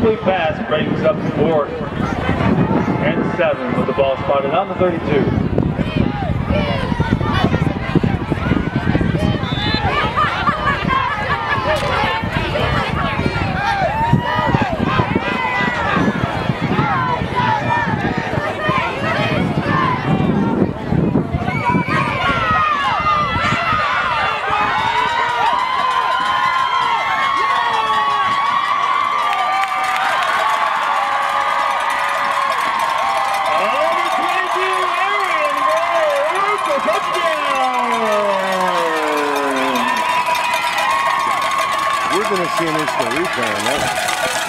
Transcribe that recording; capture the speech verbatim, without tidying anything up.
incomplete pass brings up fourth and seven with the ball spotted on the thirty-two. We're going to see an instant replay on that.